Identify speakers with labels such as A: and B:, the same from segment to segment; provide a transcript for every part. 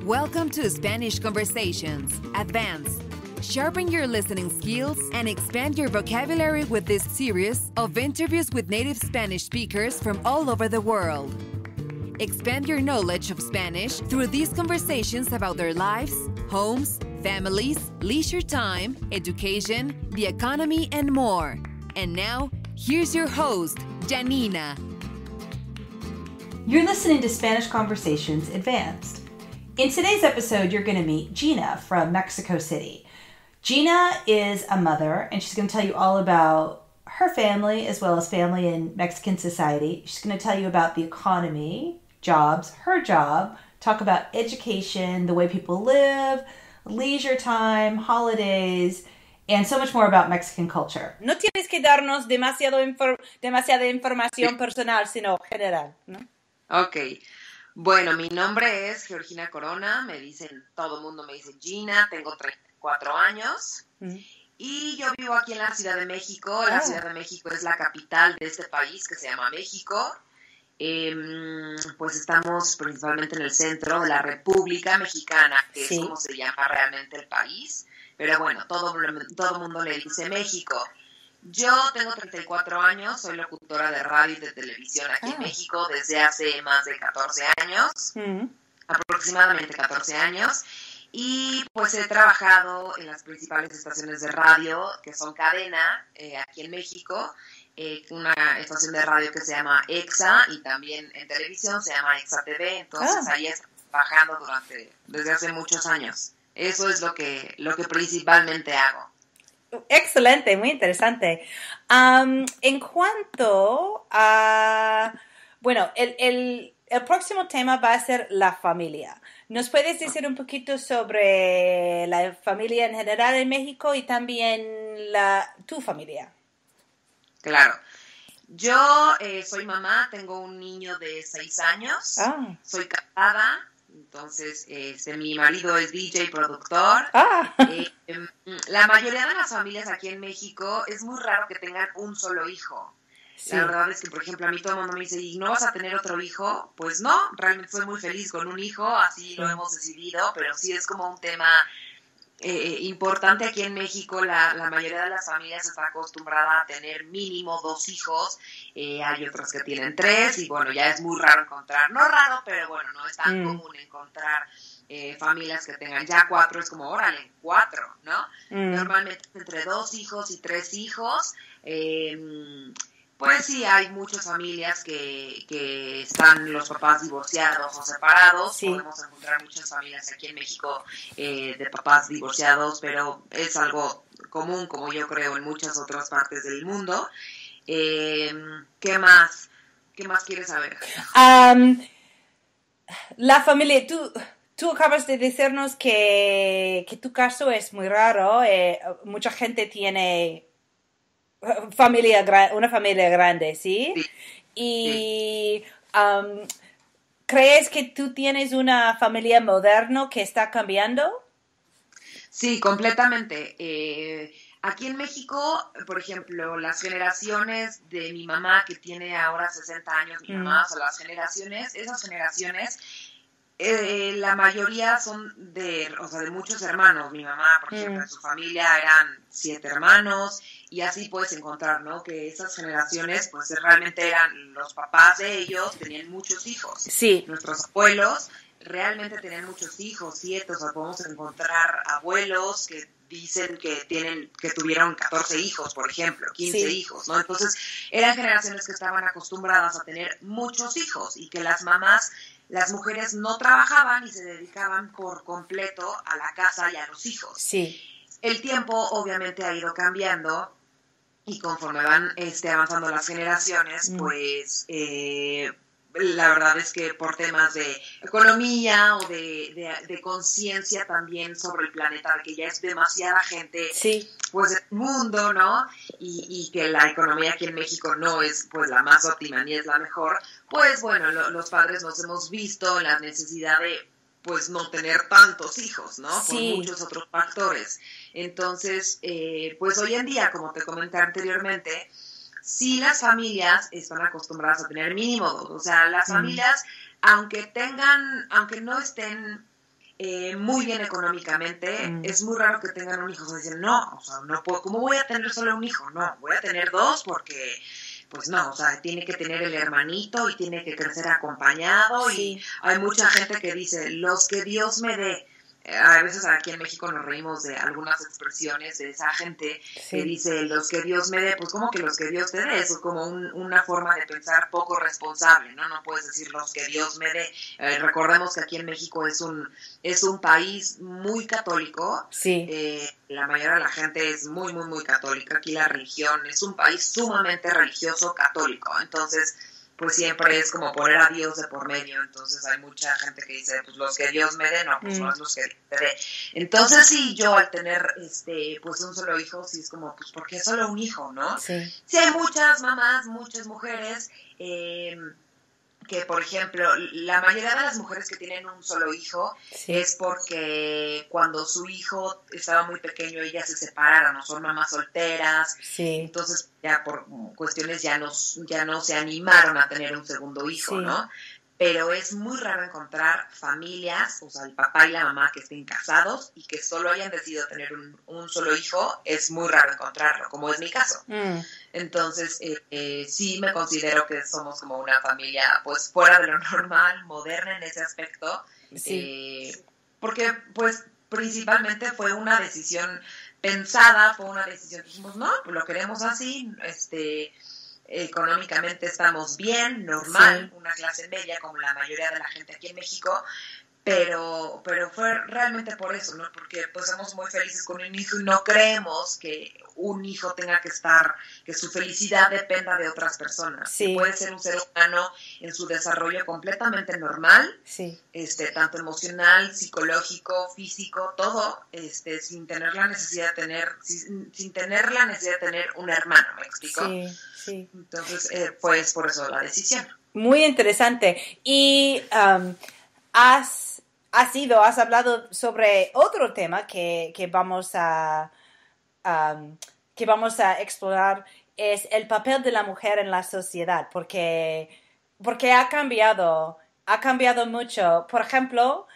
A: Welcome to Spanish Conversations Advanced. Sharpen your listening skills and expand your vocabulary with this series of interviews with native Spanish speakers from all over the world. Expand your knowledge of Spanish through these conversations about their lives, homes, families, leisure time, education, the economy, and more. And now, here's your host, Janina.
B: You're listening to Spanish Conversations Advanced. In today's episode, you're going to meet Gina from Mexico City. Gina is a mother, and she's going to tell you all about her family as well as family in Mexican society. She's going to tell you about the economy, jobs, her job, talk about education, the way people live, leisure time, holidays, and so much more about Mexican culture. No tienes que darnos demasiada información personal, sino general, ¿no?
C: Ok. Bueno, mi nombre es Georgina Corona, todo el mundo me dice Gina, tengo 34 años y yo vivo aquí en la Ciudad de México. La Ciudad de México es la capital de este país que se llama México. Pues estamos principalmente en el centro de la República Mexicana, que es como se llama realmente el país, pero bueno, todo el mundo le dice México. Yo tengo 34 años, soy locutora de radio y de televisión aquí en México desde hace más de 14 años, aproximadamente 14 años, y pues he trabajado en las principales estaciones de radio que son cadena aquí en México, una estación de radio que se llama EXA y también en televisión se llama EXA TV, entonces ahí estoy trabajando desde hace muchos años. Eso es lo que principalmente hago.
B: Excelente, muy interesante. En cuanto a... Bueno, el próximo tema va a ser la familia. ¿Nos puedes decir un poquito sobre la familia en general en México y también tu familia?
C: Claro. Yo soy mamá, tengo un niño de 6 años, soy casada. Entonces, mi marido es DJ, productor. La mayoría de las familias aquí en México es muy raro que tengan un solo hijo. Sí. La verdad es que, por ejemplo, a mí todo el mundo me dice, ¿y no vas a tener otro hijo? Pues no, realmente soy muy feliz con un hijo, así lo hemos decidido, pero sí es como un tema importante aquí en México. La mayoría de las familias está acostumbrada a tener mínimo 2 hijos, hay otras que tienen 3 y bueno, ya es muy raro encontrar, no raro, pero bueno, no es tan común encontrar familias que tengan ya 4, es como, órale, 4, ¿no? Normalmente entre 2 hijos y 3 hijos, pues sí, hay muchas familias que están los papás divorciados o separados. Sí. Podemos encontrar muchas familias aquí en México de papás divorciados, pero es algo común, como yo creo, en muchas otras partes del mundo. ¿Qué más quieres saber?
B: La familia, tú acabas de decirnos que tu caso es muy raro. Mucha gente tiene... una familia grande, ¿sí? Sí. Y ¿crees que tú tienes una familia moderna que está cambiando?
C: Sí, completamente. Aquí en México, por ejemplo, las generaciones de mi mamá, que tiene ahora 60 años, mi mamá, o sea, esas generaciones, la mayoría son de muchos hermanos. Mi mamá, por ejemplo, en su familia eran 7 hermanos, y así puedes encontrar, ¿no? Que esas generaciones, pues realmente eran los papás de ellos, tenían muchos hijos. Sí. Nuestros abuelos realmente tenían muchos hijos, 7, o sea, podemos encontrar abuelos que dicen que tuvieron 14 hijos, por ejemplo, 15 hijos, ¿no? Entonces, eran generaciones que estaban acostumbradas a tener muchos hijos y que las mujeres no trabajaban y se dedicaban por completo a la casa y a los hijos. Sí. El tiempo obviamente ha ido cambiando y conforme van avanzando las generaciones, pues la verdad es que por temas de economía o de conciencia también sobre el planeta, de que ya es demasiada gente, pues del mundo, ¿no? Y que la economía aquí en México no es pues la más óptima ni es la mejor, pues bueno, los padres nos hemos visto en la necesidad de pues no tener tantos hijos, ¿no? Por muchos otros factores. Entonces, pues hoy en día, como te comenté anteriormente, sí las familias están acostumbradas a tener mínimo 2. O sea, las familias, aunque no estén muy bien económicamente, es muy raro que tengan un hijo. O sea, dicen, no, o sea, no puedo, ¿cómo voy a tener solo un hijo? No, voy a tener dos porque, pues no, o sea, tiene que tener el hermanito y tiene que crecer acompañado.
B: Sí.
C: Y hay mucha gente que dice, los que Dios me dé. A veces aquí en México nos reímos de algunas expresiones de esa gente que dice, los que Dios me dé, pues como que los que Dios te dé, eso es como una forma de pensar poco responsable, ¿no? No puedes decir los que Dios me dé. Recordemos que aquí en México es un país muy católico, la mayoría de la gente es muy, muy, muy católica, aquí la religión es un país sumamente religioso católico, entonces pues siempre es como poner a Dios de por medio. Entonces hay mucha gente que dice, pues los que Dios me dé, no, pues no es los que Dios me dé. Entonces sí, yo al tener pues un solo hijo, sí es como, pues ¿por qué solo un hijo, no? Sí hay muchas mamás, muchas mujeres, que por ejemplo, la mayoría de las mujeres que tienen un solo hijo es porque cuando su hijo estaba muy pequeño ellas se separaron o son mamás solteras, entonces ya por cuestiones ya no se animaron a tener un segundo hijo, ¿no? Pero es muy raro encontrar familias, o sea, el papá y la mamá que estén casados y que solo hayan decidido tener un solo hijo, es muy raro encontrarlo, como es mi caso. Entonces, sí me considero que somos como una familia, pues, fuera de lo normal, moderna en ese aspecto, porque, pues, principalmente fue una decisión pensada, fue una decisión que dijimos, no, pues lo queremos así, económicamente estamos bien, normal, una clase media como la mayoría de la gente aquí en México, pero fue realmente por eso, ¿no? Porque pues somos muy felices con un hijo y no creemos que un hijo tenga que estar, que su felicidad dependa de otras personas. Que puede ser un ser humano en su desarrollo completamente normal, tanto emocional, psicológico, físico, todo, sin tener la necesidad de tener, sin tener la necesidad de tener un hermano, ¿me explico? Sí. Entonces, pues por eso la decisión.
B: Muy interesante. Y has hablado sobre otro tema que vamos a explorar, es el papel de la mujer en la sociedad, porque ha cambiado mucho. Por ejemplo,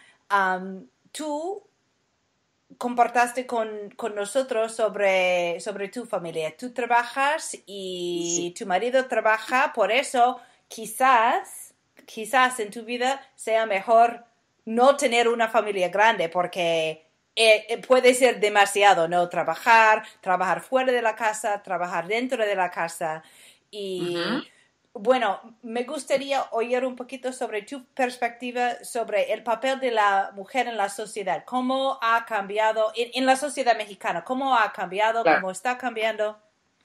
B: tú compartaste con nosotros sobre tu familia. Tú trabajas y tu marido trabaja, por eso quizás en tu vida sea mejor no tener una familia grande, porque puede ser demasiado, ¿no? Trabajar fuera de la casa, trabajar dentro de la casa. Y bueno, me gustaría oír un poquito sobre tu perspectiva sobre el papel de la mujer en la sociedad. ¿Cómo ha cambiado en la sociedad mexicana? ¿Cómo ha cambiado? Claro. ¿Cómo está cambiando?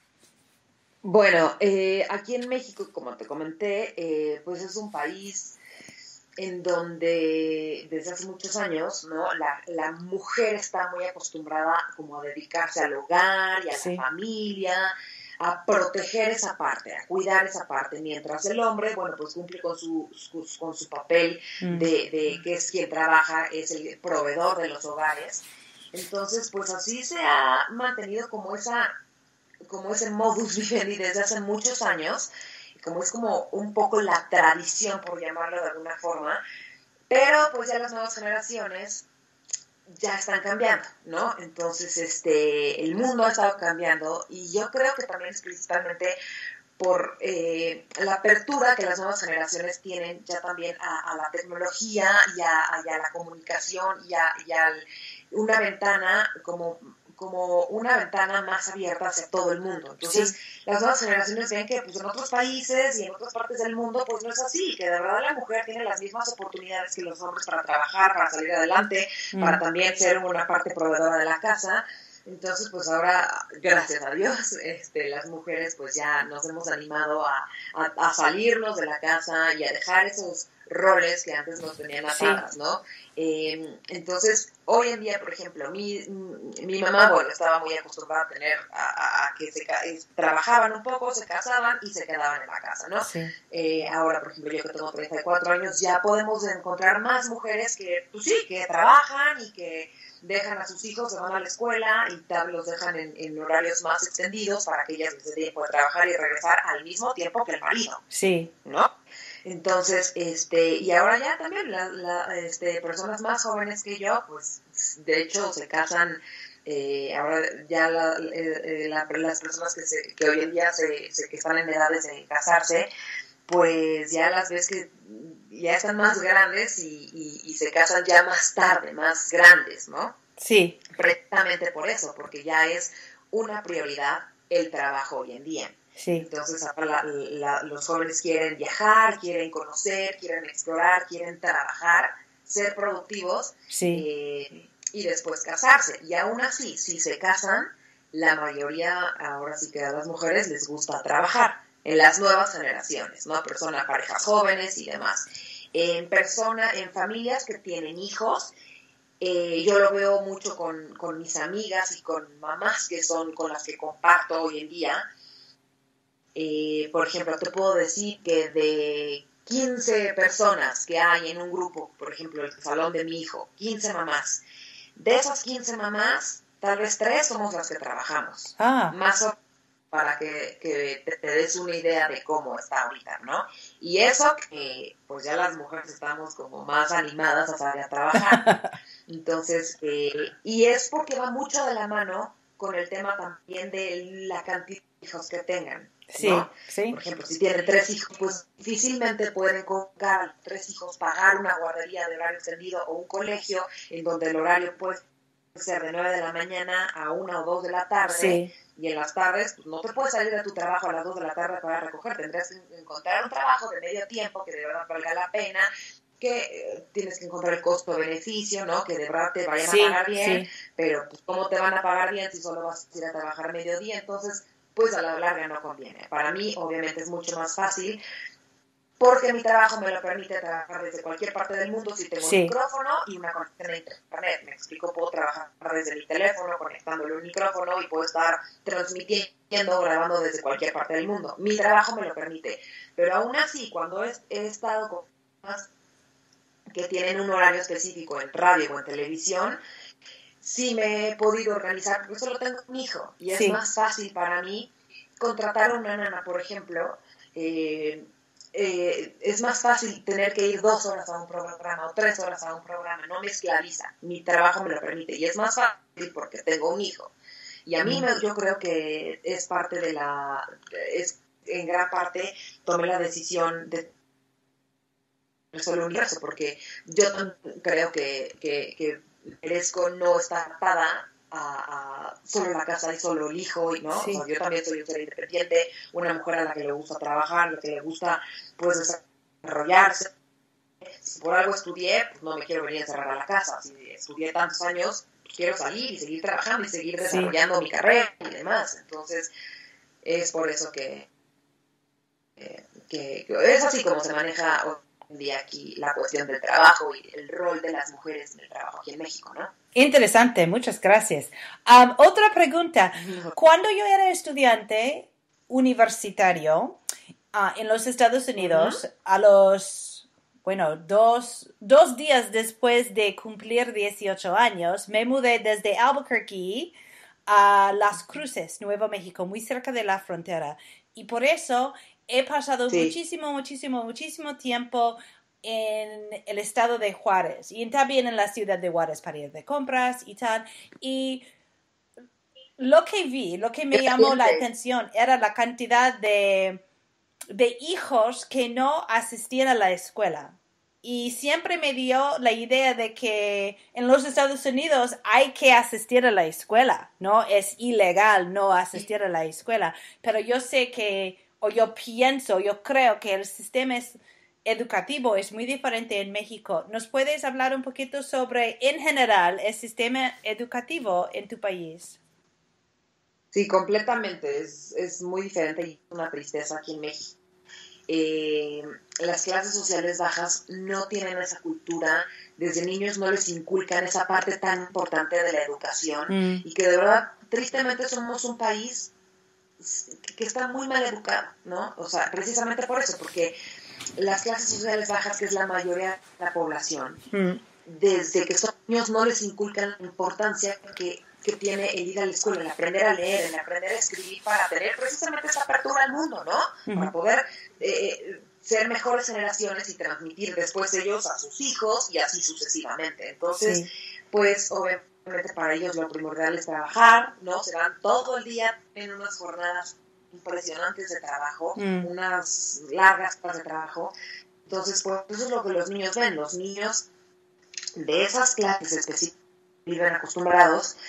C: Bueno, aquí en México, como te comenté, pues es un país en donde desde hace muchos años, ¿no? La mujer está muy acostumbrada como a dedicarse al hogar y a la familia, a proteger esa parte, a cuidar esa parte, mientras el hombre, bueno, pues cumple con su papel de que es quien trabaja, es el proveedor de los hogares. Entonces, pues así se ha mantenido como ese modus vivendi desde hace muchos años, como es como un poco la tradición, por llamarlo de alguna forma, pero pues ya las nuevas generaciones ya están cambiando, ¿no? Entonces, el mundo ha estado cambiando y yo creo que también es principalmente por la apertura que las nuevas generaciones tienen ya también a la tecnología y a la comunicación y a una ventana como una ventana más abierta hacia todo el mundo. Entonces, las nuevas generaciones ven que pues, en otros países y en otras partes del mundo pues no es así, que de verdad la mujer tiene las mismas oportunidades que los hombres para trabajar, para salir adelante, para también ser una parte proveedora de la casa. Entonces, pues ahora, gracias a Dios, las mujeres pues ya nos hemos animado a salirnos de la casa y a dejar esos roles que antes nos tenían atadas, ¿no? Entonces, hoy en día, por ejemplo, mi mamá, bueno, estaba muy acostumbrada a tener, a que trabajaban un poco, se casaban y se quedaban en la casa, ¿no? Ahora, por ejemplo, yo que tengo 34 años, ya podemos encontrar más mujeres que, pues sí, que trabajan y que dejan a sus hijos, se van a la escuela y los dejan en horarios más extendidos para que ellas les dé tiempo de trabajar y regresar al mismo tiempo que el marido, ¿no? Entonces, y ahora ya también personas más jóvenes que yo, pues de hecho se casan, ahora ya las personas que hoy en día que están en edades de casarse, pues ya las ves que ya están más grandes y se casan ya más tarde, más grandes, ¿no?
B: Sí.
C: Precisamente por eso, porque ya es una prioridad el trabajo hoy en día.
B: Sí.
C: Entonces ahora los jóvenes quieren viajar, quieren conocer, quieren explorar, quieren trabajar, ser productivos,
B: sí.
C: Y después casarse. Y aún así, si se casan, la mayoría, ahora sí que a las mujeres les gusta trabajar en las nuevas generaciones, ¿no? Parejas jóvenes y demás. En familias que tienen hijos, yo lo veo mucho con mis amigas y con mamás que son con las que comparto hoy en día. Por ejemplo, te puedo decir que de 15 personas que hay en un grupo, por ejemplo, el salón de mi hijo, 15 mamás. De esas 15 mamás, tal vez 3 somos las que trabajamos. Más o menos, para que te des una idea de cómo está ahorita, ¿no? Y eso que, pues ya las mujeres estamos como más animadas a salir a trabajar. Entonces, y es porque va mucho de la mano con el tema también de la cantidad de hijos que tengan, ¿no?
B: Sí.
C: Por ejemplo, si tienen 3 hijos, pues difícilmente pueden colocar 3 hijos, pagar una guardería de horario extendido o un colegio en donde el horario puede ser de 9 de la mañana a 1 o 2 de la tarde.
B: Sí.
C: Y en las tardes, pues no te puedes salir de tu trabajo a las 2 de la tarde para recoger. Tendrás que encontrar un trabajo de medio tiempo que de verdad valga la pena, que tienes que encontrar el costo-beneficio, ¿no? Que de verdad te vayan a pagar bien, pero pues ¿cómo te van a pagar bien si solo vas a ir a trabajar mediodía? Entonces, pues a la larga no conviene. Para mí, obviamente, es mucho más fácil porque mi trabajo me lo permite trabajar desde cualquier parte del mundo si tengo un micrófono y una conexión a internet. Me explico, puedo trabajar desde mi teléfono, conectándole un micrófono y puedo estar transmitiendo, grabando desde cualquier parte del mundo. Mi trabajo me lo permite. Pero aún así, cuando he estado con personas que tienen un horario específico en radio o en televisión, sí me he podido organizar, porque solo tengo un hijo y es más fácil para mí contratar a una nana, por ejemplo. Es más fácil tener que ir 2 horas a un programa o 3 horas a un programa, no me esclaviza, mi trabajo me lo permite y es más fácil porque tengo un hijo. Y a mí yo creo que es parte de en gran parte tomé la decisión de solo un universo, porque yo creo que merezco no estar atada a solo la casa y solo el hijo, ¿no? Sí. O sea, yo también soy un ser independiente, una mujer a la que le gusta trabajar, lo que le gusta, pues, desarrollarse. Si por algo estudié, pues no me quiero venir a encerrar a la casa. Si estudié tantos años, pues quiero salir y seguir trabajando y seguir desarrollando mi carrera y demás. Entonces, es por eso que es así como se maneja hoy en día aquí la cuestión del trabajo y el rol de las mujeres en el trabajo aquí en México, ¿no?
B: Interesante, muchas gracias. Otra pregunta. Cuando yo era estudiante universitario en los Estados Unidos, a los, dos días después de cumplir 18 años, me mudé desde Albuquerque a Las Cruces, Nuevo México, muy cerca de la frontera. Y por eso he pasado muchísimo tiempo en el estado de Juárez y también en la ciudad de Juárez para ir de compras y tal. Y lo que me llamó la atención era la cantidad de hijos que no asistían a la escuela. Y siempre me dio la idea de que en los Estados Unidos hay que asistir a la escuela, ¿no? Es ilegal no asistir a la escuela. Pero yo sé yo creo que el sistema educativo es muy diferente en México. ¿Nos puedes hablar un poquito sobre, en general, el sistema educativo en tu país?
C: Sí, completamente. Es muy diferente y es una tristeza aquí en México. Las clases sociales bajas no tienen esa cultura, desde niños no les inculcan esa parte tan importante de la educación y que de verdad, tristemente, somos un país que está muy mal educado, ¿no? O sea, precisamente por eso, porque las clases sociales bajas, que es la mayoría de la población, desde que son niños no les inculcan la importancia que tiene el ir a la escuela, el aprender a leer, el aprender a escribir para tener precisamente esa apertura al mundo, ¿no? Para poder ser mejores generaciones y transmitir después ellos a sus hijos y así sucesivamente. Entonces, pues obviamente para ellos lo primordial es trabajar, ¿no? Se van todo el día en unas jornadas impresionantes de trabajo, unas largas horas de trabajo. Entonces, pues eso es lo que los niños ven. Los niños de esas clases específicas viven acostumbrados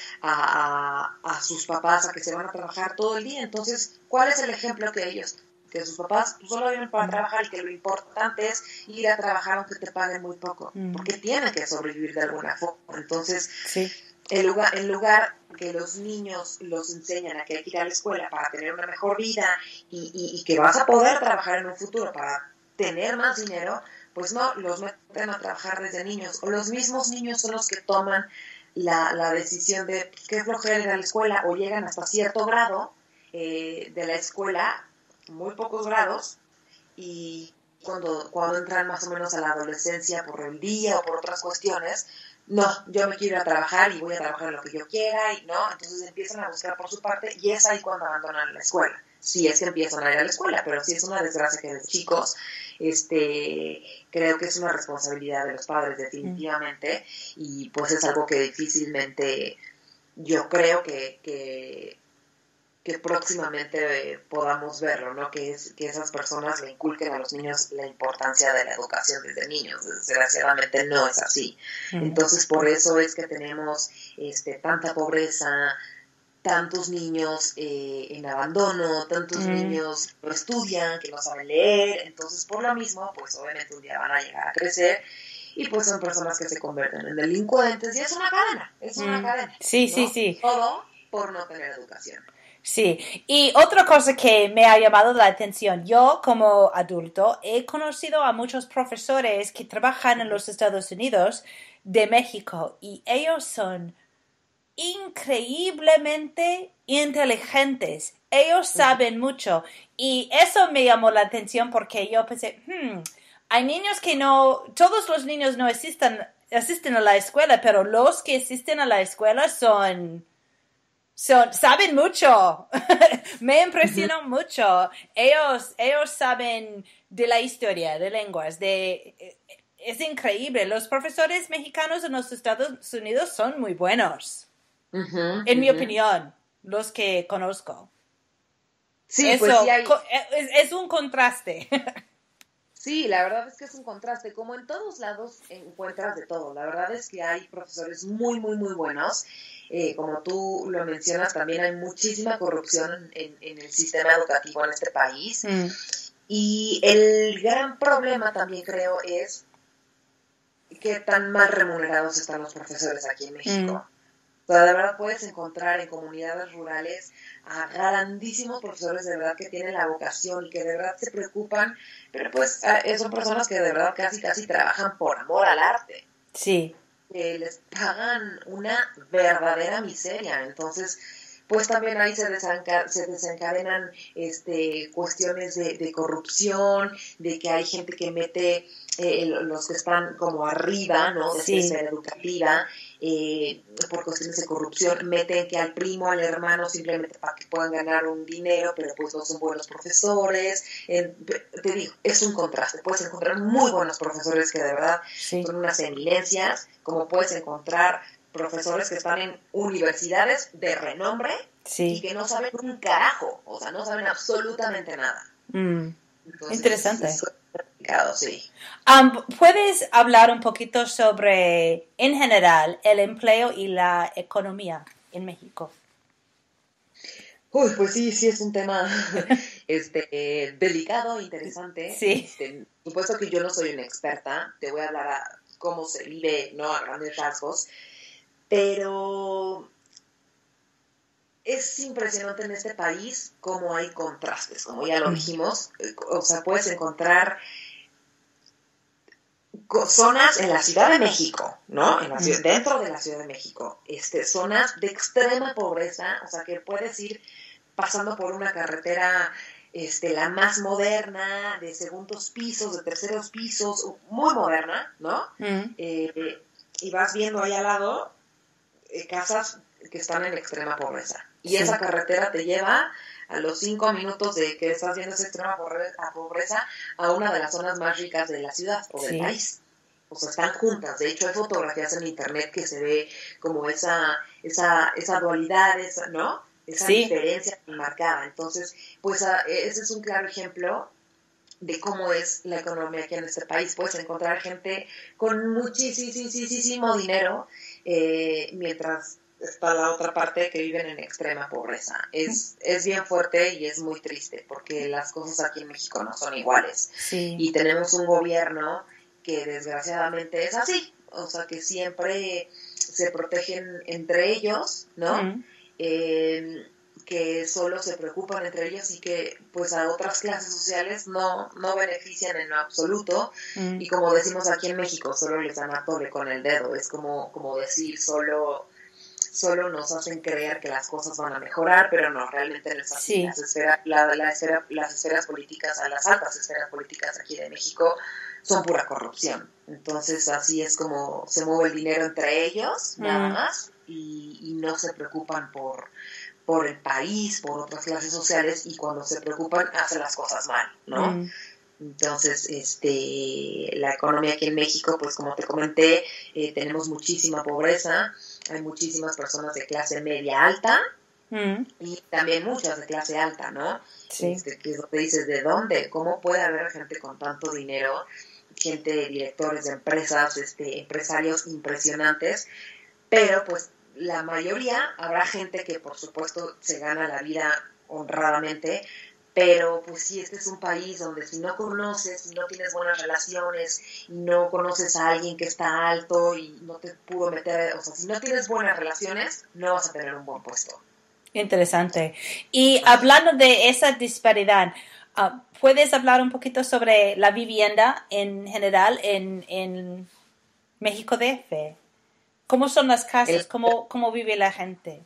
C: a sus papás a que se van a trabajar todo el día. Entonces, ¿cuál es el ejemplo que sus papás solo viven para trabajar y que lo importante es ir a trabajar aunque te paguen muy poco? Porque tienen que sobrevivir de alguna forma. Entonces, en lugar que los niños los enseñan a que hay que ir a la escuela para tener una mejor vida y que vas a poder trabajar en un futuro para tener más dinero, pues no, los meten a trabajar desde niños. O los mismos niños son los que toman la decisión de qué flojera ir a la escuela, o llegan hasta cierto grado de la escuela, muy pocos grados, y cuando entran más o menos a la adolescencia por el día o por otras cuestiones, no, yo me quiero ir a trabajar y voy a trabajar en lo que yo quiera, y no, entonces empiezan a buscar por su parte, y es ahí cuando abandonan la escuela. Sí, es que empiezan a ir a la escuela, pero sí es una desgracia que desde chicos, creo que es una responsabilidad de los padres definitivamente, y pues es algo que difícilmente yo creo que próximamente podamos verlo, ¿no? Que esas personas le inculquen a los niños la importancia de la educación desde niños. Desgraciadamente no es así. Entonces, por eso es que tenemos tanta pobreza, tantos niños en abandono, tantos niños que no estudian, que no saben leer. Entonces, por lo mismo, pues obviamente un día van a llegar a crecer y pues son personas que se convierten en delincuentes, y es una cadena.
D: Sí,
C: ¿no?
D: sí.
C: Todo por no tener educación.
D: Sí, y otra cosa que me ha llamado la atención, yo como adulto he conocido a muchos profesores que trabajan en los Estados Unidos de México, y ellos son increíblemente inteligentes. Ellos saben mucho, y eso me llamó la atención porque yo pensé, hay niños que no, todos los niños no asisten a la escuela, pero los que asisten a la escuela saben mucho. Me impresionó mucho. Ellos saben de la historia, de lenguas, es increíble. Los profesores mexicanos en los Estados Unidos son muy buenos. En mi opinión, los que conozco.
C: Sí,
D: eso,
C: pues sí hay...
D: es un contraste.
C: Sí, la verdad es que es un contraste. Como en todos lados encuentras de todo. La verdad es que hay profesores muy, muy, muy buenos. Como tú lo mencionas, también hay muchísima corrupción en el sistema educativo en este país. Y el gran problema también creo es qué tan mal remunerados están los profesores aquí en México. O sea, de verdad puedes encontrar en comunidades rurales a grandísimos profesores de verdad que tienen la vocación y que de verdad se preocupan, pero pues son personas que de verdad casi trabajan por amor al arte.
D: Sí.
C: Les pagan una verdadera miseria. Entonces, pues también ahí se desencadenan cuestiones de corrupción, de que hay gente que mete los que están como arriba, ¿no? De esta esfera educativa, por cuestiones de corrupción, meten que al primo, al hermano, simplemente para que puedan ganar un dinero, pero pues no son buenos profesores. Te digo, es un contraste. Puedes encontrar muy buenos profesores que de verdad son unas eminencias, como puedes encontrar profesores que están en universidades de renombre y que no saben un carajo, o sea, no saben absolutamente nada. Entonces,
D: interesante.
C: Es complicado, sí.
D: ¿Puedes hablar un poquito sobre, en general, el empleo y la economía en México?
C: Uy, pues sí es un tema delicado, interesante.
D: Sí.
C: Por supuesto que yo no soy una experta, te voy a hablar a cómo se vive, ¿no? A grandes rasgos, pero es impresionante en este país cómo hay contrastes, como ya lo dijimos. O sea, puedes encontrar zonas en la Ciudad de México, ¿no? Dentro de la Ciudad de México, zonas de extrema pobreza, o sea, que puedes ir pasando por una carretera la más moderna, de segundos pisos, de terceros pisos, muy moderna, ¿no? Y vas viendo ahí al lado casas que están en extrema pobreza. Y esa carretera te lleva a los 5 minutos de que estás viendo esa extrema pobreza a una de las zonas más ricas de la ciudad o del país. O sea, están juntas. De hecho, hay fotografías en internet que se ve como esa dualidad, ¿no? Esa diferencia marcada. Entonces, pues ese es un claro ejemplo de cómo es la economía aquí en este país. Puedes encontrar gente con muchísimo dinero, mientras está la otra parte que viven en extrema pobreza. Es bien fuerte y es muy triste, porque las cosas aquí en México no son iguales.
D: Sí.
C: Y tenemos un gobierno que desgraciadamente es así, o sea, que siempre se protegen entre ellos, ¿no? Que solo se preocupan entre ellos y que pues a otras clases sociales no benefician en lo absoluto. Y como decimos aquí en México, solo les dan a tole con el dedo. Es como decir, solo nos hacen creer que las cosas van a mejorar, pero no, realmente no es así. Las esferas políticas, a las altas esferas políticas aquí de México, son pura corrupción. Entonces así es como se mueve el dinero entre ellos, nada más, y no se preocupan por el país, por otras clases sociales, y cuando se preocupan hacen las cosas mal, ¿no? Entonces, la economía aquí en México, pues como te comenté, tenemos muchísima pobreza, hay muchísimas personas de clase media alta, y también muchas de clase alta, ¿no?
D: Sí.
C: Que es lo que dices, ¿de dónde? ¿Cómo puede haber gente con tanto dinero? Gente, directores de empresas, empresarios impresionantes, pero pues la mayoría, habrá gente que por supuesto se gana la vida honradamente, pero pues sí, este es un país donde si no conoces, si no tienes buenas relaciones, no conoces a alguien que está alto y no te pudo meter, o sea, si no tienes buenas relaciones, no vas a tener un buen puesto.
D: Interesante. Y hablando de esa disparidad, ¿puedes hablar un poquito sobre la vivienda en general en México DF? ¿Cómo son las casas? ¿Cómo vive la gente?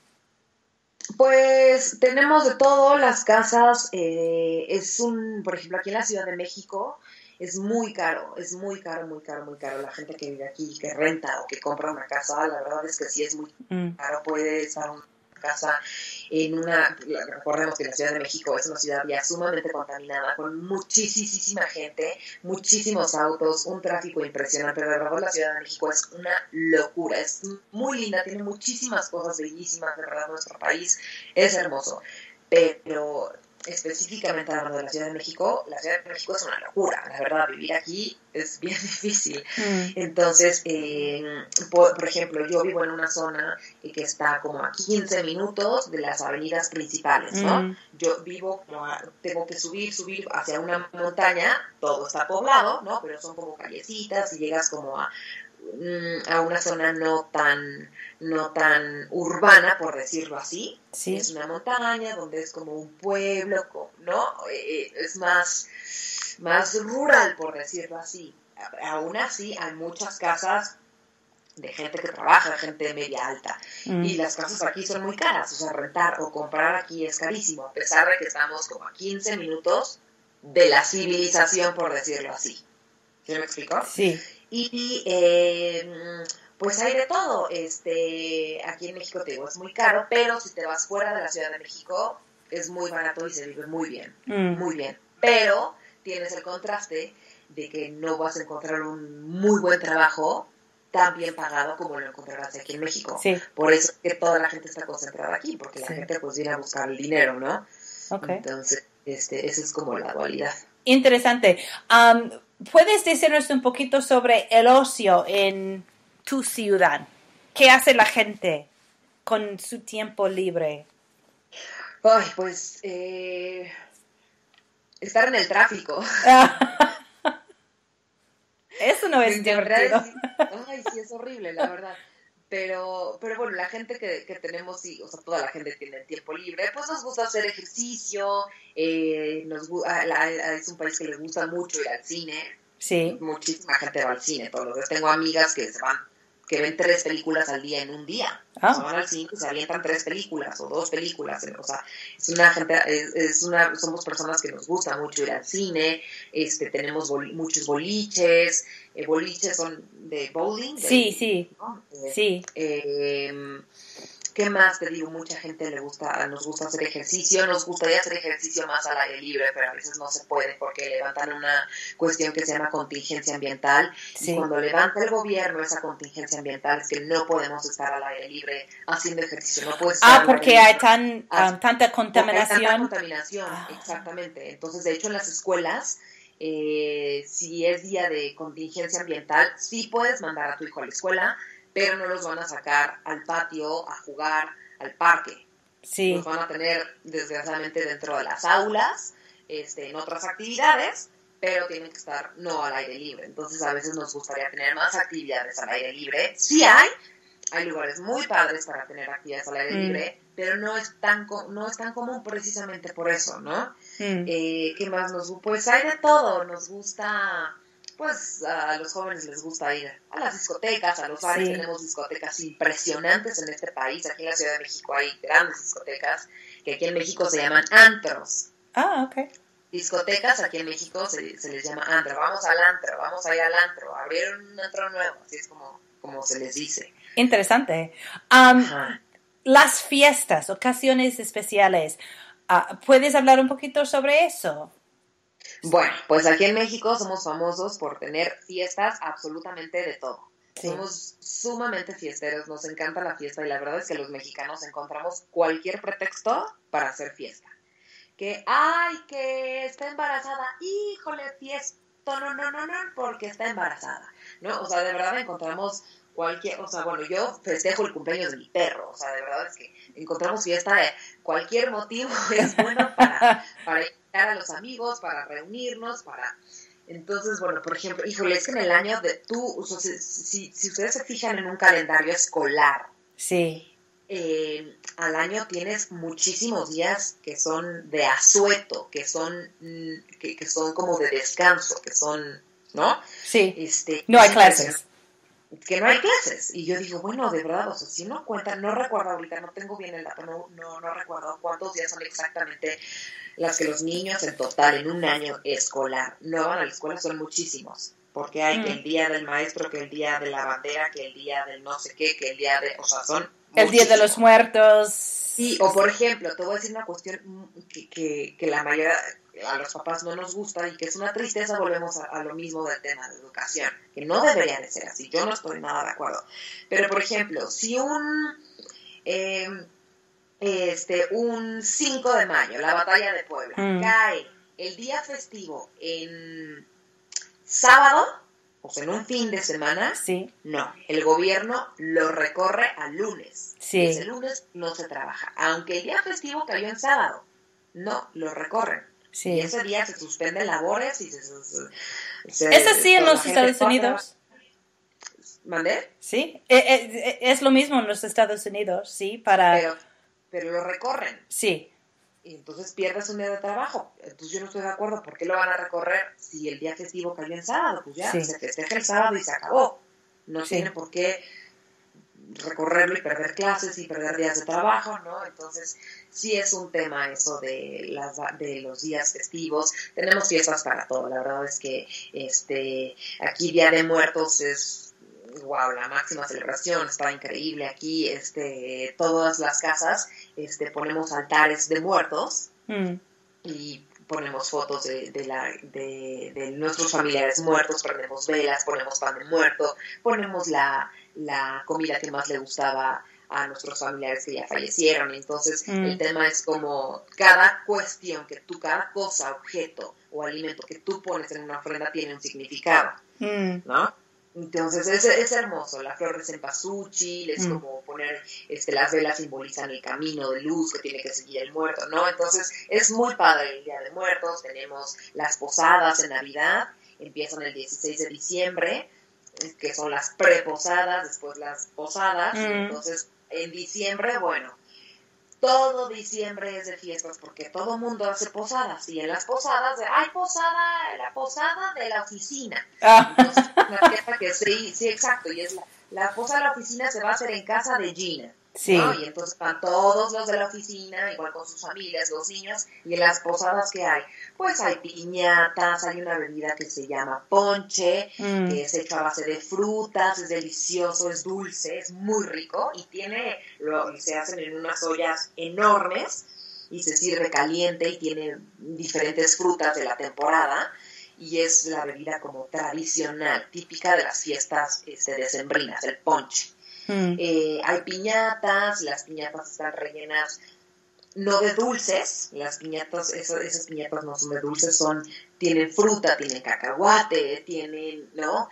C: Pues tenemos de todo, las casas, por ejemplo, aquí en la Ciudad de México es muy caro. La gente que vive aquí, que renta o que compra una casa, la verdad es que sí es muy caro. Puede estar una casa recordemos que la Ciudad de México es una ciudad ya sumamente contaminada, con muchísima gente, muchísimos autos, un tráfico impresionante. De verdad, la Ciudad de México es una locura, es muy linda, tiene muchísimas cosas bellísimas. De verdad, nuestro país es hermoso, pero específicamente hablando de la Ciudad de México es una locura. La verdad, vivir aquí es bien difícil. Entonces, por ejemplo, yo vivo en una zona que está como a 15 minutos de las avenidas principales, ¿no? Yo vivo, tengo que subir hacia una montaña, todo está poblado, ¿no? Pero son como callecitas y llegas como a una zona no tan urbana, por decirlo así. Sí. Es una montaña donde es como un pueblo, ¿no? Es más rural, por decirlo así. Aún así hay muchas casas de gente que trabaja, gente de media alta, y las casas aquí son muy caras. O sea, rentar o comprar aquí es carísimo, a pesar de que estamos como a 15 minutos de la civilización, por decirlo así. ¿Sí me explico?
D: Sí.
C: Y pues hay de todo. Aquí en México, te digo, es muy caro, pero si te vas fuera de la Ciudad de México es muy barato y se vive muy bien, muy bien. Pero tienes el contraste de que no vas a encontrar un muy buen trabajo tan bien pagado como lo encontrarás aquí en México.
D: Sí.
C: Por eso es que toda la gente está concentrada aquí, porque la gente pues viene a buscar el dinero, ¿no?
D: Okay.
C: Entonces, esa es como la dualidad.
D: Interesante. ¿Puedes decirnos un poquito sobre el ocio en tu ciudad? ¿Qué hace la gente con su tiempo libre?
C: Ay, pues estar en el tráfico.
D: Eso no es divertido.
C: Ay, sí, es horrible, la verdad. Pero bueno, la gente que tenemos, sí, o sea, toda la gente tiene tiempo libre, pues nos gusta hacer ejercicio, es un país que les gusta mucho ir al cine.
D: Sí.
C: Muchísima gente va al cine todos los días. Tengo amigas que ven 3 películas al día en un día. O sea, van al cine y se avientan 3 películas o 2 películas. O sea, somos personas que nos gusta mucho ir al cine. Tenemos muchos boliches. Boliches son de bowling.
D: Sí.
C: ¿no?
D: Sí.
C: ¿Qué más te digo? Mucha gente nos gusta hacer ejercicio, nos gustaría hacer ejercicio más al aire libre, pero a veces no se puede porque levantan una cuestión que se llama contingencia ambiental.
D: Sí.
C: Y cuando levanta el gobierno esa contingencia ambiental es que no podemos estar al aire libre haciendo ejercicio. No puedes estar
D: porque hay tanta contaminación.
C: Hay tanta contaminación, exactamente. Entonces, de hecho, en las escuelas, si es día de contingencia ambiental, sí puedes mandar a tu hijo a la escuela, pero no los van a sacar al patio a jugar al parque.
D: Sí.
C: Los van a tener, desgraciadamente, dentro de las aulas, en otras actividades, pero tienen que estar no al aire libre. Entonces, a veces nos gustaría tener más actividades al aire libre. Sí hay lugares muy padres para tener actividades al aire libre, pero no es tan común precisamente por eso, ¿no? ¿Qué más nos gusta? Pues hay de todo. Nos gusta, pues a los jóvenes les gusta ir a las discotecas, a los bares. Sí. Tenemos discotecas impresionantes en este país. Aquí en la Ciudad de México hay grandes discotecas que aquí en México se llaman antros.
D: Ok.
C: Discotecas aquí en México se les llama antro. Vamos al antro, vamos a ir al antro. Abrieron un antro nuevo, así es como se les dice.
D: Interesante. Las fiestas, ocasiones especiales, ¿puedes hablar un poquito sobre eso?
C: Bueno, pues aquí en México somos famosos por tener fiestas absolutamente de todo. Sí. Somos sumamente fiesteros, nos encanta la fiesta y la verdad es que los mexicanos encontramos cualquier pretexto para hacer fiesta. Que está embarazada, híjole, fiesta, no, porque está embarazada, ¿no? O sea, de verdad encontramos yo festejo el cumpleaños de mi perro, o sea, de verdad es que encontramos fiesta de cualquier motivo, es bueno para invitar a los amigos, para reunirnos, Entonces, bueno, por ejemplo, híjole, es que en el año si ustedes se fijan en un calendario escolar,
D: sí,
C: al año tienes muchísimos días que son de asueto, que son como de descanso, que son, ¿no?
D: Sí, no hay clases.
C: Que no hay clases. Y yo digo, bueno, de verdad, o sea, si uno cuenta, no recuerdo ahorita, no tengo bien el dato, no recuerdo cuántos días son exactamente las que los niños en total en un año escolar no van a la escuela, son muchísimos. Porque hay que el día del maestro, que el día de la bandera, que el día del no sé qué, que el día de, o sea, son
D: el Día de los Muertos.
C: Sí, o por ejemplo, te voy a decir una cuestión que la mayoría a los papás no nos gusta y que es una tristeza, volvemos a lo mismo del tema de educación, que no debería de ser así, yo no estoy nada de acuerdo. Pero, por ejemplo, si un 5 de mayo, la batalla de Puebla, cae el día festivo en sábado, o sea, en un fin de semana,
D: sí.
C: No, el gobierno lo recorre al lunes.
D: Sí.
C: Ese lunes no se trabaja. Aunque el día festivo cayó en sábado, no, lo recorren.
D: Sí.
C: Y ese día se suspenden labores y
D: ¿Es así en los Estados Unidos?
C: ¿Mandé?
D: Sí, es lo mismo en los Estados Unidos, sí,
C: Pero lo recorren.
D: Sí.
C: Y entonces pierdes un día de trabajo. Entonces yo no estoy de acuerdo. ¿Por qué lo van a recorrer si el día festivo cayó en sábado? Pues ya, se festeja el sábado y se acabó. No tiene por qué recorrerlo y perder clases y perder días de trabajo, ¿no? Entonces sí es un tema eso de los días festivos. Tenemos fiestas para todo. La verdad es que aquí Día de Muertos es la máxima celebración, está increíble aquí, todas las casas ponemos altares de muertos y ponemos fotos de nuestros familiares muertos, prendemos velas, ponemos pan de muerto, ponemos la comida que más le gustaba a nuestros familiares que ya fallecieron. Entonces el tema es como cada cuestión cada cosa, objeto o alimento que tú pones en una ofrenda tiene un significado, ¿no? Entonces es hermoso, la flor de cempasúchil, es como poner, las velas simbolizan el camino de luz que tiene que seguir el muerto, ¿no? Entonces es muy padre el Día de Muertos. Tenemos las posadas en Navidad, empiezan el 16 de diciembre, que son las preposadas, después las posadas, entonces en diciembre, todo diciembre es de fiestas porque todo mundo hace posadas y en las posadas hay la posada de la oficina. Entonces una fiesta que sí, exacto, y es la posada de la oficina se va a hacer en casa de Gina.
D: Sí.
C: ¿no? Y entonces van todos los de la oficina, igual con sus familias, los niños, y en las posadas que hay, pues hay piñatas, hay una bebida que se llama ponche, que es hecho a base de frutas, es delicioso, es dulce, es muy rico, y se hacen en unas ollas enormes, y se sirve caliente, y tiene diferentes frutas de la temporada, y es la bebida como tradicional, típica de las fiestas decembrinas, el ponche. Hay piñatas, las piñatas están rellenas no de dulces, las piñatas, esas piñatas no son de dulces, tienen fruta, tienen cacahuate, tienen, ¿no?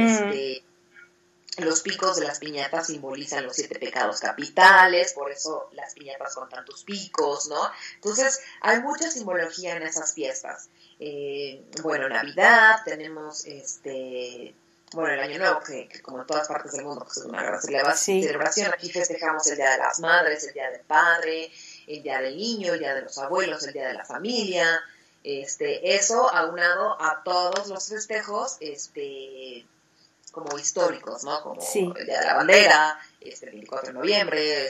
C: Los picos de las piñatas simbolizan los 7 pecados capitales, por eso las piñatas con tantos picos, ¿no? Entonces, hay mucha simbología en esas fiestas. Navidad, tenemos el Año Nuevo, que como en todas partes del mundo, pues es una gran celebración. Aquí festejamos el Día de las Madres, el Día del Padre, el Día del Niño, el Día de los Abuelos, el Día de la Familia. Eso aunado a todos los festejos, como históricos, ¿no? Como el Día de la Bandera, el 24 de noviembre,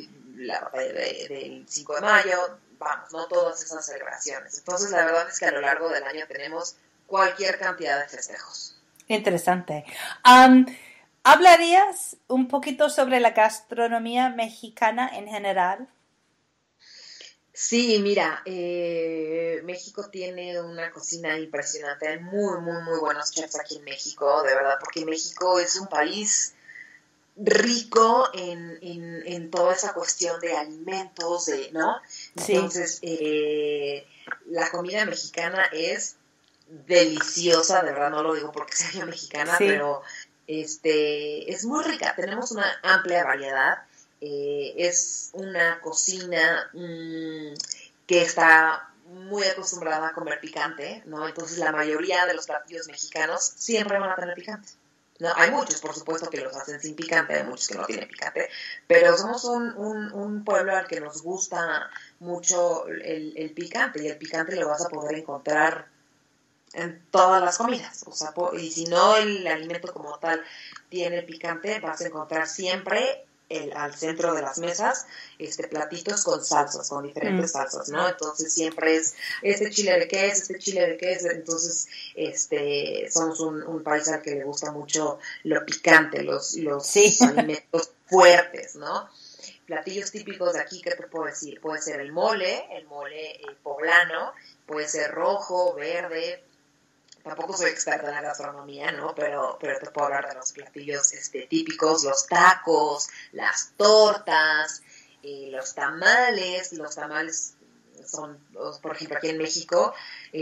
C: del 5 de mayo, vamos, ¿no? Todas esas celebraciones. Entonces, la verdad es que a lo largo del año tenemos cualquier cantidad de festejos.
D: Interesante. ¿Hablarías un poquito sobre la gastronomía mexicana en general?
C: Sí, mira, México tiene una cocina impresionante, hay muy, muy, muy buenos chefs aquí en México, de verdad, porque México es un país rico en toda esa cuestión de alimentos, ¿no? Entonces, la comida mexicana es deliciosa, de verdad no lo digo porque sea yo mexicana, pero es muy rica, tenemos una amplia variedad. Es una cocina que está muy acostumbrada a comer picante, ¿no? Entonces la mayoría de los platillos mexicanos siempre van a tener picante, ¿no? Hay muchos, por supuesto, que los hacen sin picante, hay muchos que no tienen picante, pero somos un pueblo al que nos gusta mucho el picante, y el picante lo vas a poder encontrar en todas las comidas, o sea, y si no el alimento como tal tiene picante, vas a encontrar siempre al centro de las mesas platitos con salsas, con diferentes salsas, ¿no? Entonces siempre es chile de queso, entonces somos un país al que le gusta mucho lo picante, los alimentos fuertes, ¿no? Platillos típicos de aquí, ¿qué te puedo decir? Puede ser el mole poblano, puede ser rojo, verde. Tampoco soy experta en la gastronomía, ¿no? Pero te puedo hablar de los platillos típicos, los tacos, las tortas, los tamales. Los tamales son, por ejemplo, aquí en México,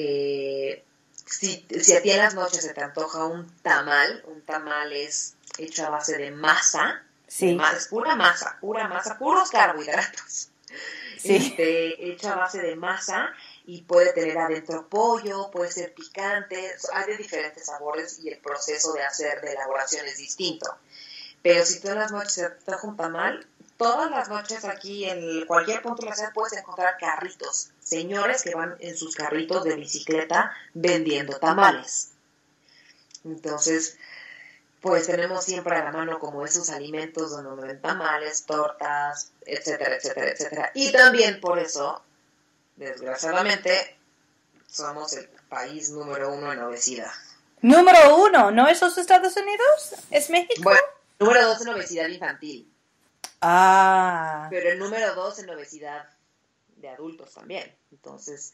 C: si a ti en las noches se te antoja un tamal es hecho a base de masa. Sí. Es pura masa, puros carbohidratos. Sí. Hecho a base de masa. Y puede tener adentro pollo, puede ser picante, hay de diferentes sabores y el proceso de elaboración es distinto. Pero si tú en las noches te un tamal, todas las noches aquí en cualquier punto de la ciudad puedes encontrar carritos, señores que van en sus carritos de bicicleta vendiendo tamales. Entonces, pues tenemos siempre a la mano como esos alimentos donde venden tamales, tortas, etcétera, etcétera, etcétera. Y también por eso, desgraciadamente, somos el país número 1 en obesidad.
D: ¿Número 1? ¿No es los Estados Unidos? ¿Es México?
C: Bueno, número 2 en obesidad infantil. Pero el número 2 en obesidad de adultos también. Entonces,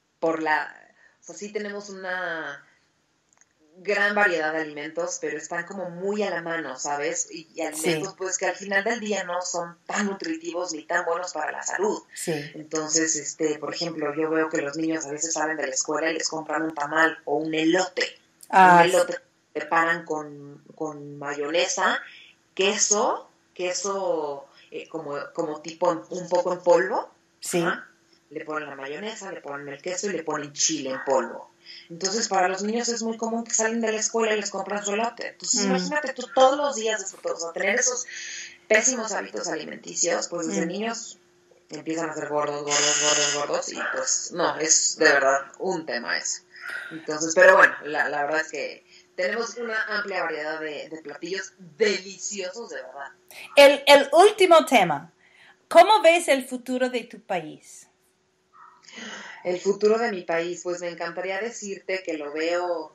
C: sí tenemos una gran variedad de alimentos, pero están como muy a la mano, ¿sabes? Y alimentos pues que al final del día no son tan nutritivos ni tan buenos para la salud. Sí. Entonces, por ejemplo, yo veo que los niños a veces salen de la escuela y les compran un tamal o un elote. Un elote preparan con mayonesa, queso como tipo un poco en polvo. Sí. ¿Ah? Le ponen la mayonesa, le ponen el queso y le ponen chile en polvo. Entonces, para los niños es muy común que salen de la escuela y les compran su elote. Entonces, imagínate tú todos los días tener esos pésimos hábitos alimenticios, pues desde niños empiezan a ser gordos, y pues no, es de verdad un tema eso. Entonces, pero bueno, la verdad es que tenemos una amplia variedad de platillos deliciosos, de verdad.
D: El último tema. ¿Cómo ves el futuro de tu país?
C: El futuro de mi país, pues me encantaría decirte que lo veo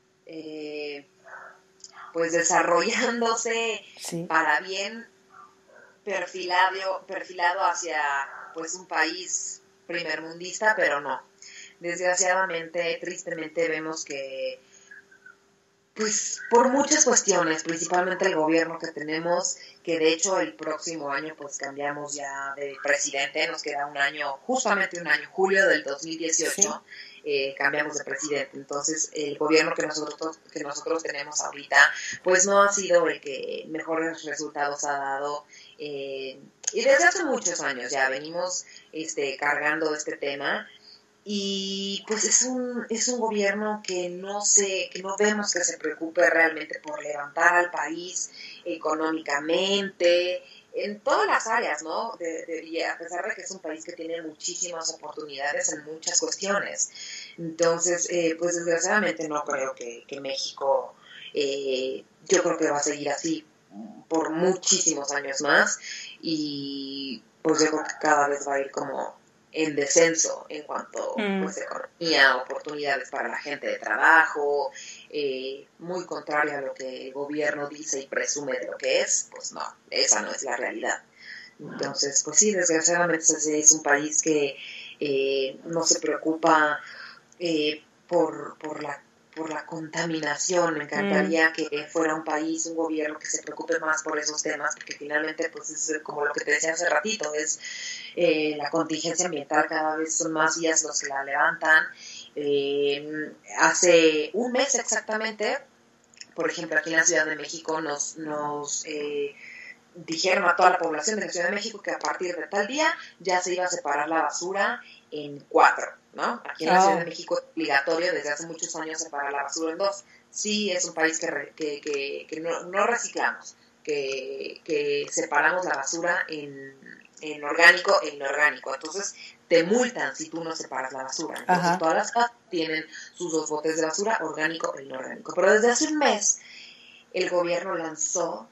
C: pues desarrollándose para bien, perfilado hacia pues un país primermundista, pero no. Desgraciadamente, tristemente vemos que pues por muchas cuestiones, principalmente el gobierno que tenemos, que de hecho el próximo año pues cambiamos ya de presidente, nos queda un año, justamente un año, julio del 2018, cambiamos de presidente. Entonces el gobierno que nosotros tenemos ahorita pues no ha sido el que mejores resultados ha dado, y desde hace muchos años ya venimos cargando este tema. Y pues es un gobierno que no vemos que se preocupe realmente por levantar al país económicamente, en todas las áreas, ¿no? Y a pesar de que es un país que tiene muchísimas oportunidades en muchas cuestiones. Entonces, pues desgraciadamente no creo que México, yo creo que va a seguir así por muchísimos años más, y pues yo creo que cada vez va a ir como en descenso en cuanto pues economía, oportunidades para la gente de trabajo, muy contrario a lo que el gobierno dice y presume de lo que es, pues no, esa no es la realidad. Entonces, pues sí, desgraciadamente es un país que no se preocupa por la contaminación. Me encantaría que fuera un país, un gobierno que se preocupe más por esos temas, porque finalmente pues es como lo que te decía hace ratito, es la contingencia ambiental, cada vez son más días los que la levantan. Hace un mes exactamente, por ejemplo, aquí en la Ciudad de México nos dijeron a toda la población de la Ciudad de México que a partir de tal día ya se iba a separar la basura en 4, ¿no? Aquí en la Ciudad de México es obligatorio desde hace muchos años separar la basura en 2. Sí, es un país que no reciclamos, que separamos la basura en orgánico e inorgánico. Entonces te multan si tú no separas la basura. Entonces todas las casas tienen sus 2 botes de basura, orgánico e inorgánico. Pero desde hace un mes el gobierno lanzó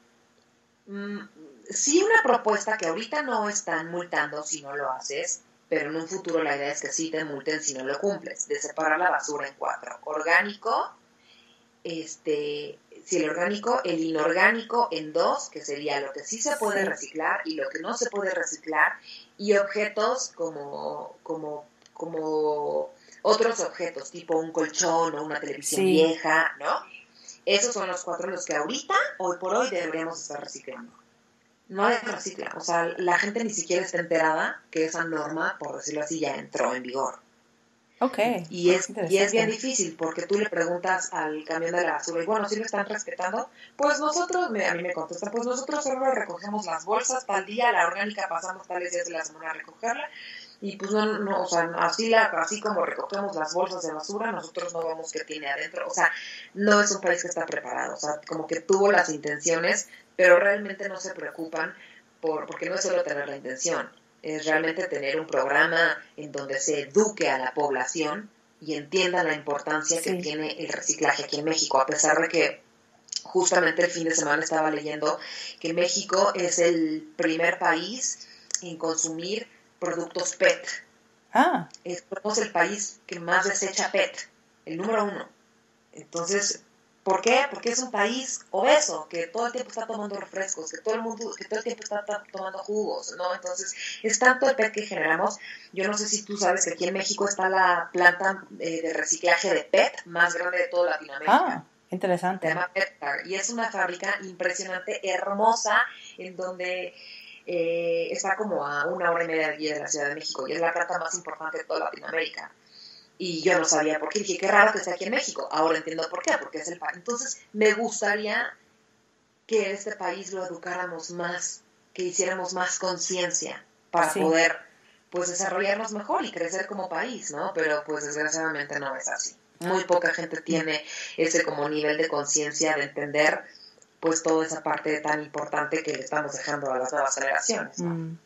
C: sí una propuesta que ahorita no están multando si no lo haces, pero en un futuro la idea es que sí te multen si no lo cumples, de separar la basura en 4. Orgánico, si el orgánico, el inorgánico en 2, que sería lo que sí se puede reciclar y lo que no se puede reciclar, y objetos como otros objetos, tipo un colchón o una televisión vieja, ¿no? Esos son los 4 los que ahorita, hoy por hoy, deberíamos estar reciclando. No hay recicla, o sea, la gente ni siquiera está enterada que esa norma, por decirlo así, ya entró en vigor.
D: Okay.
C: Y es bien difícil, porque tú le preguntas al camión de la basura, y bueno, ¿sí lo están respetando? Pues nosotros, a mí me contestan, pues nosotros solo recogemos las bolsas tal día, la orgánica pasamos tales días de la semana a recogerla, y pues no, o sea, así como recogemos las bolsas de basura, nosotros no vemos qué tiene adentro. O sea, no es un país que está preparado, o sea, como que tuvo las intenciones, pero realmente no se preocupan porque no es solo tener la intención, es realmente tener un programa en donde se eduque a la población y entiendan la importancia que tiene el reciclaje aquí en México, a pesar de que justamente el fin de semana estaba leyendo que México es el primer país en consumir productos PET. Somos el país que más desecha PET, el número 1. Entonces, ¿por qué? Porque es un país obeso, que todo el tiempo está tomando refrescos, que todo el tiempo está tomando jugos, ¿no? Entonces, es tanto el PET que generamos. Yo no sé si tú sabes que aquí en México está la planta de reciclaje de PET más grande de toda Latinoamérica.
D: Interesante.
C: Se llama PetStar, y es una fábrica impresionante, hermosa, en donde está como a 1 hora y media de la Ciudad de México, y es la planta más importante de toda Latinoamérica. Y yo no sabía por qué, dije, qué raro que esté aquí en México. Ahora entiendo por qué, porque es el país. Entonces, me gustaría que este país lo educáramos más, que hiciéramos más conciencia para poder, pues, desarrollarnos mejor y crecer como país, ¿no? Pero, pues, desgraciadamente no es así. Muy poca gente tiene ese como nivel de conciencia de entender, pues, toda esa parte tan importante que le estamos dejando a las nuevas generaciones, ¿no?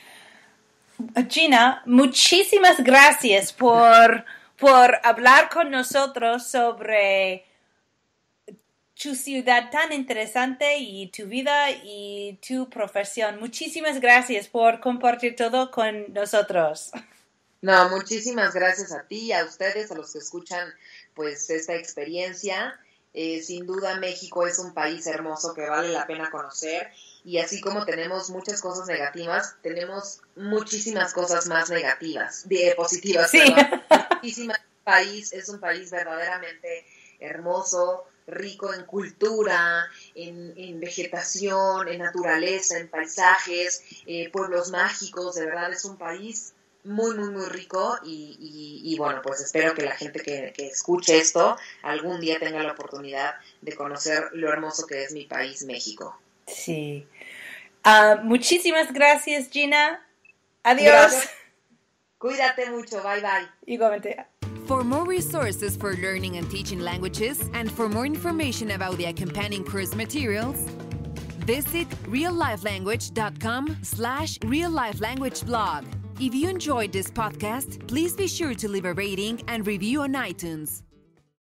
D: Gina, muchísimas gracias por hablar con nosotros sobre tu ciudad tan interesante y tu vida y tu profesión. Muchísimas gracias por compartir todo con nosotros.
C: No, muchísimas gracias a ti y a ustedes, a los que escuchan pues esta experiencia. Sin duda México es un país hermoso que vale la pena conocer, y así como tenemos muchas cosas negativas, tenemos muchísimas cosas más positivas.
D: Sí.
C: Muchísimas. País es un país verdaderamente hermoso, rico en cultura, en vegetación, en naturaleza, en paisajes, pueblos mágicos. De verdad es un país muy, muy, muy rico, y bueno, pues espero que la gente que escuche esto algún día tenga la oportunidad de conocer lo hermoso que es mi país, México.
D: Sí. Muchísimas gracias, Gina. Adiós.
C: Gracias. Cuídate mucho. Bye, bye.
D: Igualmente.
A: For more resources for learning and teaching languages, and for more information about the accompanying course materials, visit reallifelanguage.com/reallifelanguageblog. If you enjoyed this podcast, please be sure to leave a rating and review on iTunes.